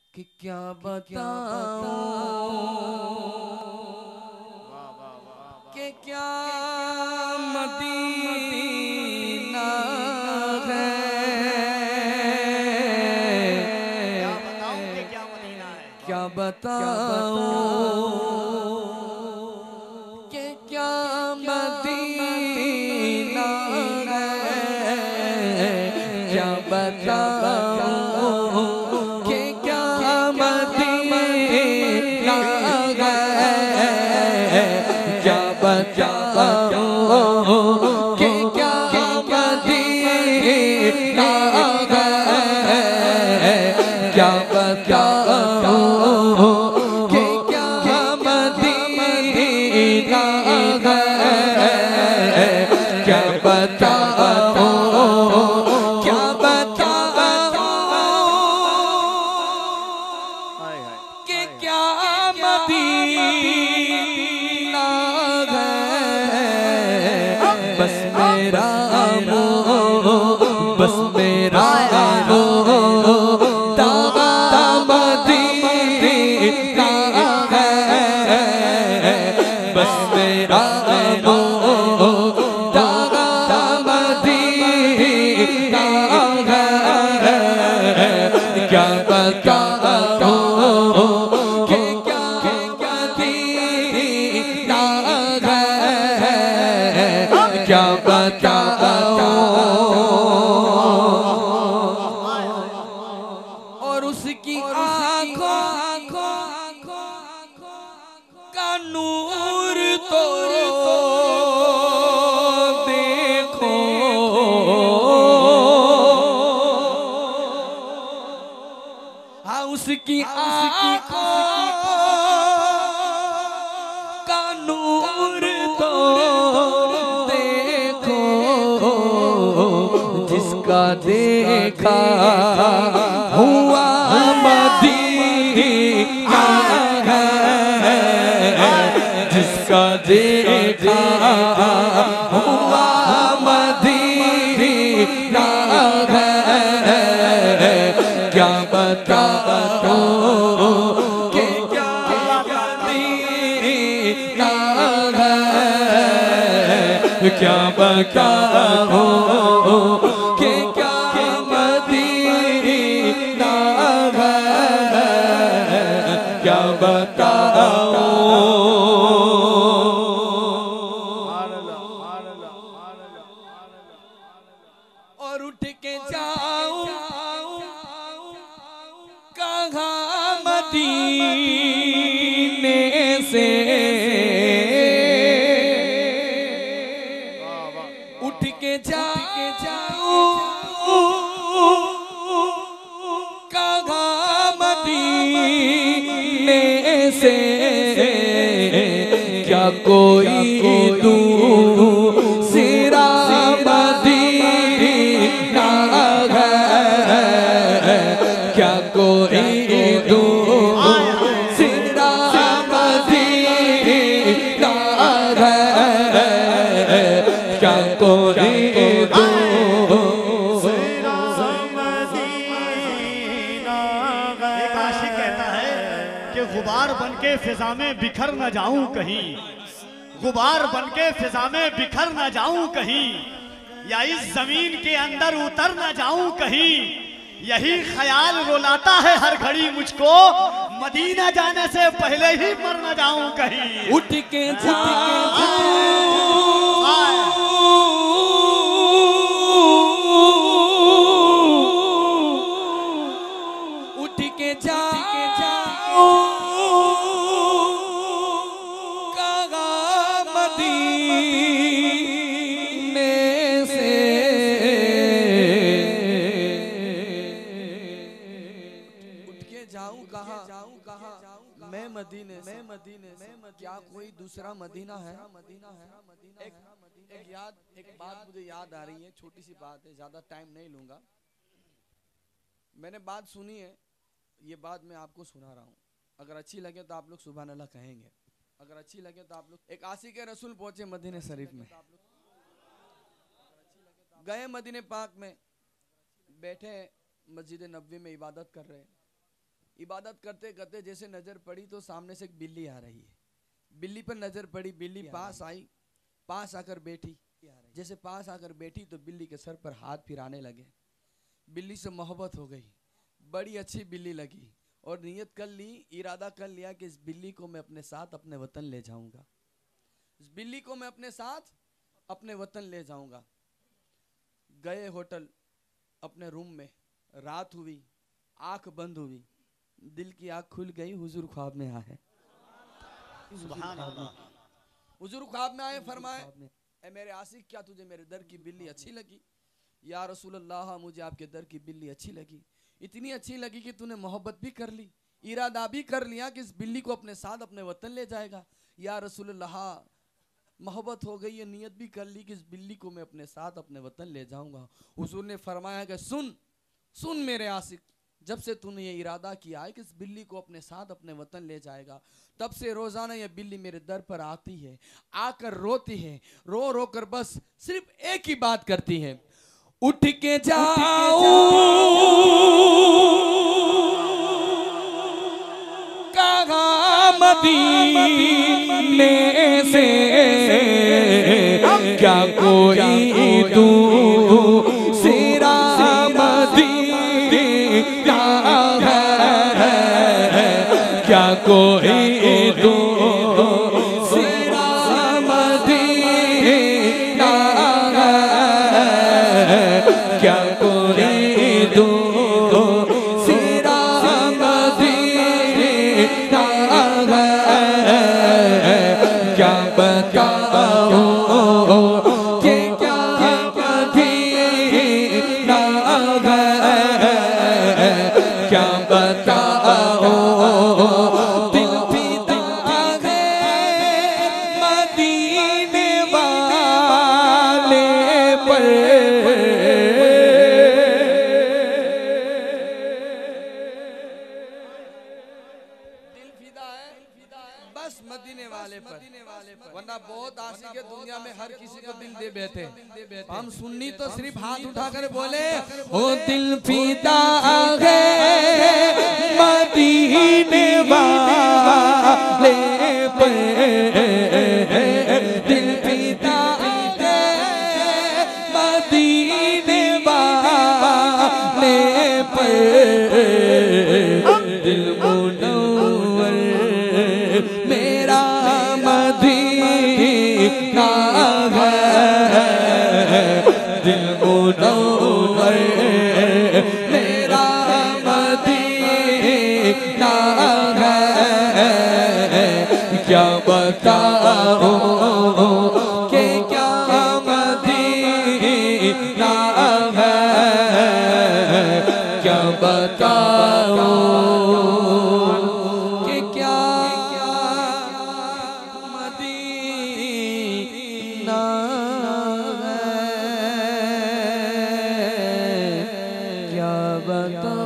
कि क्या बताऊं कि क्या मदीना है। क्या बताऊं कि क्या मदीना है। क्या बताऊं कि क्या मदीना है। क्या बताऊं कि क्या मदीना है। क्या बताऊं कि क्या मदीना है। क्या बताऊं कि क्या मदीना है। क्या बताऊं क्या हाय हाय कि क्या मदीना है। बस मेरा बस मेरा दादा मदीना है। बस मेरा दादा मदीना है। क्या बताऊं कि क्या मदीना है। क्या बताऊं और उसकी आँखों का नूर तो देखो। हाँ उसकी आँखों का नूर तो देखो। जिसका देखा हुआ मदीना है। जिसका देखा हुआ मदीना है। क्या बताऊं कि क्या मदीना है। क्या बताऊं कि क्या मदीना है। क्या बताऊं और उठ के जाऊं कहाँ मदीने से। उठ के जाऊं कहाँ मदीने से। क्या कोई दूसरा मदीना है। क्या कोई दूसरा मदीना है। क्या कोई एक आशिक कहता है कि गुबार बनके फिजा में बिखर न जाऊं कहीं। गुबार बनके फिजा में बिखर न जाऊं कहीं। या इस जमीन के अंदर उतर न जाऊं कहीं। यही ख्याल रुलाता है हर घड़ी मुझको। मदीना जाने से पहले ही मर न जाऊं कहीं। उठ के जाऊं उठ के जाऊं कहाँ मदीने से। उठ के जाऊं कहाँ मैं मदीने से। क्या कोई दूसरा मदीना है। एक बात मुझे याद आ रही है। छोटी सी बात है, ज्यादा टाइम नहीं लूंगा। मैंने बात सुनी है, ये बात मैं आपको सुना रहा हूँ। अगर अच्छी लगे तो आप लोग सुभान अल्लाह कहेंगे। अगर अच्छी लगे तो आप लोग। एक आशिक रसूल पहुंचे मदीने शरीफ में। गए मदीने पाक में, बैठे मस्जिद नबवी में इबादत कर रहे। इबादत करते करते जैसे नजर पड़ी तो सामने से एक बिल्ली आ रही है। बिल्ली पर नजर पड़ी, बिल्ली पास आई, पास आकर बैठी। जैसे पास आकर बैठी तो बिल्ली के सर पर हाथ फिराने लगे। बिल्ली से मोहब्बत हो गई, बड़ी अच्छी बिल्ली लगी और नियत कर ली, इरादा कर लिया कि इस बिल्ली को मैं अपने साथ अपने वतन ले जाऊंगा। इस बिल्ली को मैं अपने साथ अपने वतन ले जाऊंगा। गए होटल, अपने रूम में, रात हुई, आंख बंद हुई, दिल की आंख खुल गई, हुजूर ख्वाब में आए। सुभान अल्लाह। हुजूर ख्वाब में आए, फरमाए ए मेरे आशिक, क्या तुझे मेरे दर की बिल्ली अच्छी लगी? या रसूल अल्लाह, मुझे आपके दर की बिल्ली अच्छी लगी। इतनी अच्छी लगी कि तूने मोहब्बत भी कर ली, इरादा भी कर लिया कि इस बिल्ली को अपने साथ अपने वतन ले जाएगा। या रसूल अल्लाह, मोहब्बत हो गई है, नियत भी कर ली कि इस बिल्ली को मैं अपने साथ अपने वतन ले जाऊंगा। हुजूर ने फरमाया कि सुन सुन मेरे आशिक, जब से तूने ये इरादा किया है कि इस बिल्ली को अपने साथ अपने वतन ले जाएगा, तब से रोजाना ये बिल्ली मेरे दर पर आती है, आकर रोती है, रो रो कर बस सिर्फ एक ही बात करती है, उठ के जाओ कहाँ मदीने से, क्या कोई दूसरा मदीना है, क्या कोई दूसरा मदीना है, क्या कोई दूसरा मदीना है, क्या बताओ कि क्या मदीना है, क्या बताओ दिल फिदा है मदीने वाले पर। दिल फिदा है बस मदीने वाले पर, वरना बहुत आशिक है दुनिया में, हर किसी को दिल दे बैठे। हम सुन्नी तो सिर्फ हाथ उठाकर बोले ओ दिल फिदा है मदीने वाले पर, दिल फिदा है मदीने वाले पर, दिल मुनव्वर मेरा मदीना है, दिल मुनव्वर मेरा मदीना है, क्या बताओ कि क्या मदीना है, क्या बताओ कि क्या मदीना है, क्या बताओ।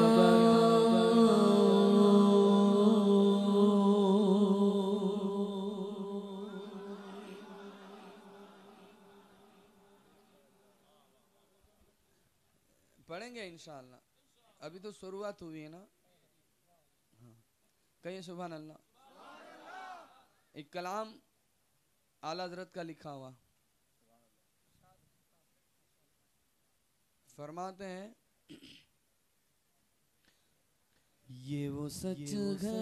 पढ़ेंगे इंशाअल्लाह, अभी तो शुरुआत हुई है ना। हाँ, कहिए सुभान अल्लाह। एक कलाम आला हज़रत का लिखा हुआ, फरमाते हैं ये वो सच है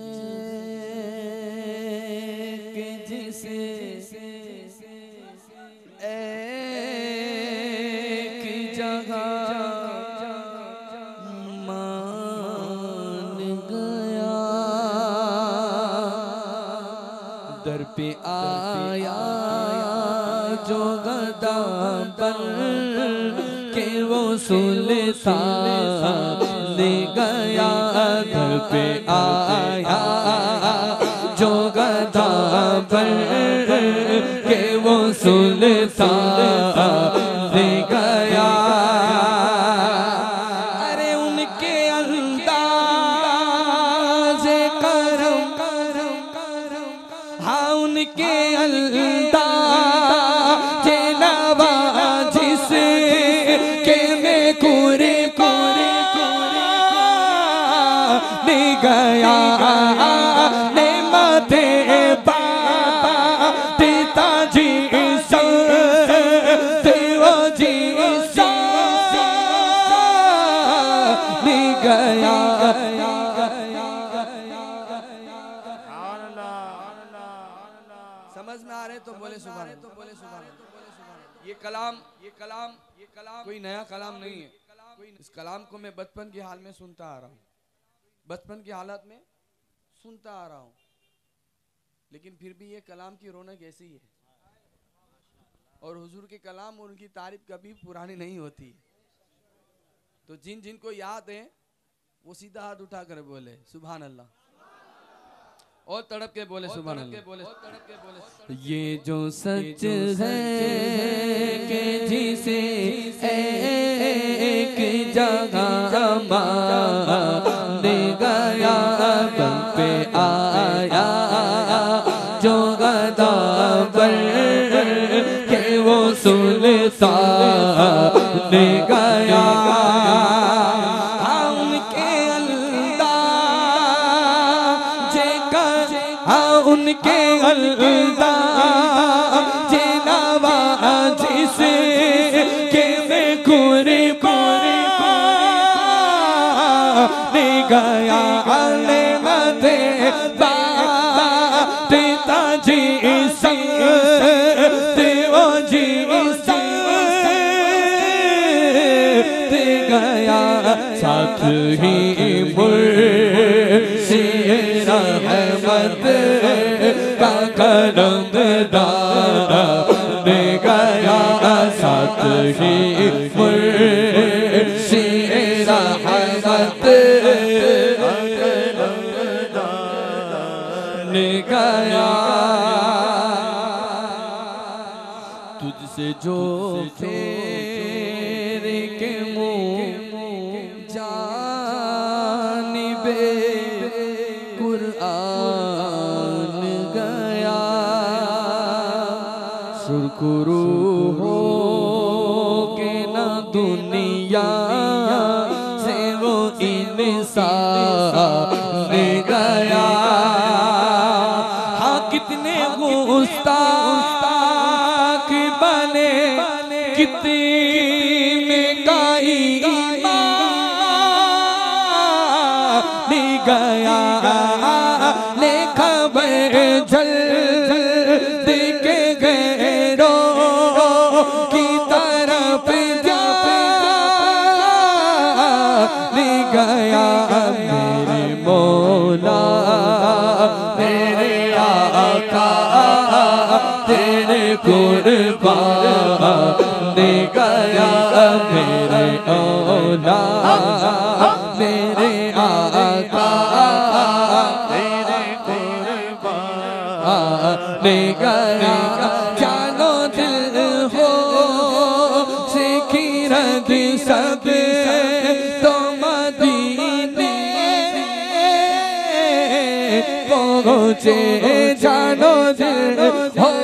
कि जिसे एक जगह मान गया, दर पे आया जो गदा बन के वो सुल्तान ले गया, दर पे आया जो गदा बन के वो सुल्तान ले गया। अरे उनके अंदाज़े करम, हाँ उनके अंदाज़े नवाजिश के में कुरे गया नेमते देता जी देव जी गया। समझ में आ रहे तो बोले सुभान अल्लाह। ये कलाम कोई नया कलाम नहीं है। इस कलाम को मैं बचपन की हाल में सुनता आ रहा हूँ, बचपन की हालत में सुनता आ रहा हूँ, लेकिन फिर भी ये कलाम की रौनक ऐसी है। और हुजूर के कलाम और उनकी तारीफ कभी पुरानी नहीं होती। तो जिन जिन को याद है वो सीधा हाथ उठा कर बोले सुभान अल्लाह, और तड़प के बोले सुभान अल्लाह। ये जो सच है कि जिसे एक जगह मान गया बल पे आया जो गदा पर के वो सुल्तान गया। उनके अंदाज़ नवाज़ी से के मैं कुर्बान गया नेमते देता जी देव जी गया। साथ ही मुर्शिद रहमत का कलम दाना दे गया। साथ ही मुर्शिद रहमत का कलम दाना दे गया। तुझसे जो तेरे के मुँह जानिबे कुरान गया। शुक्रू हो के ना दुनिया से वो इंसान गया। हाँ कितने गुस्ताख बने कितने का ईमान गया। ले खबर जल्द के गैरों की तरफ जा गया। मेरे मौला मेरे आका तेरे कुर्बान गया। मेरे मौला मेरे आका तेरे कुर्बान गया। जानो दिल हो सिखिरद सब तो मदीने पहुँचे। जानो दिल हो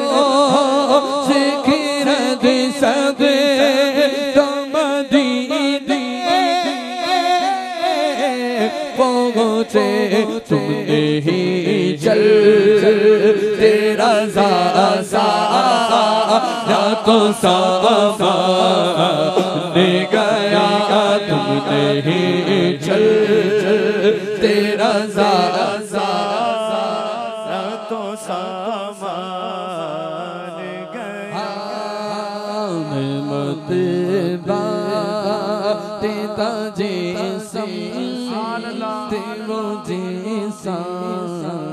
सिखिरद सब तो मदीने पहुँचे। तुमने ही चल तेरा या तो सामान गया। तुमने ही चल तेरा तो सामान गया। मैं मत देता जी वो जी